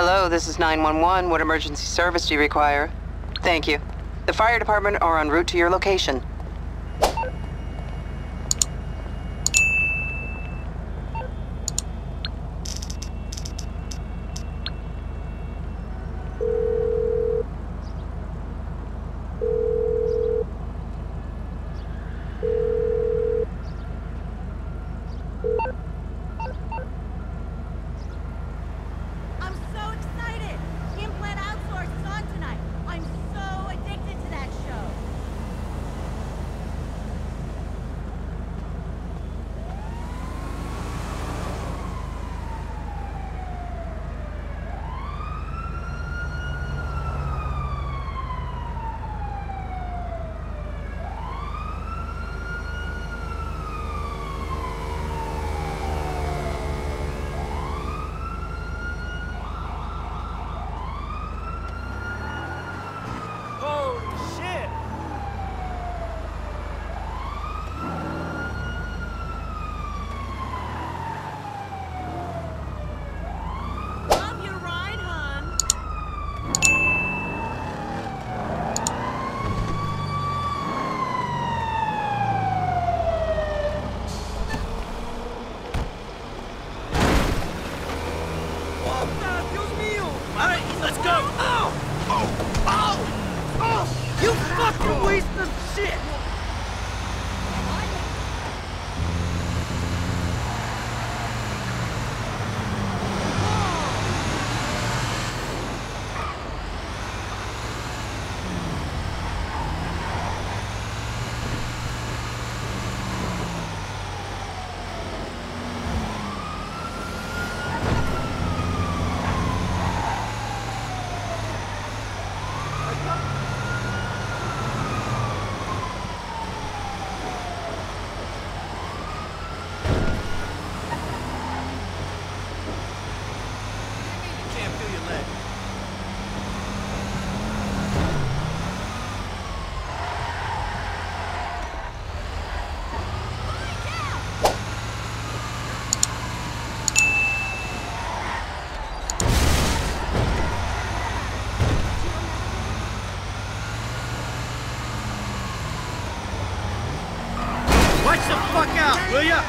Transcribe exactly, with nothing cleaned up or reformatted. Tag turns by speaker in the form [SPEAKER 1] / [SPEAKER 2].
[SPEAKER 1] Hello, this is nine one one. What emergency service do you require? Thank you. The fire department are en route to your location.
[SPEAKER 2] I'm so excited! Implant Outsource is on tonight. I'm so addicted to that show.
[SPEAKER 3] Holy shit!
[SPEAKER 2] Love your ride, hon.
[SPEAKER 3] Oh, Dios mío! Alright, let's go! Oh! Oh! Oh! Oh! You fucking waste of shit! You can't feel your leg. Watch the fuck out, will ya?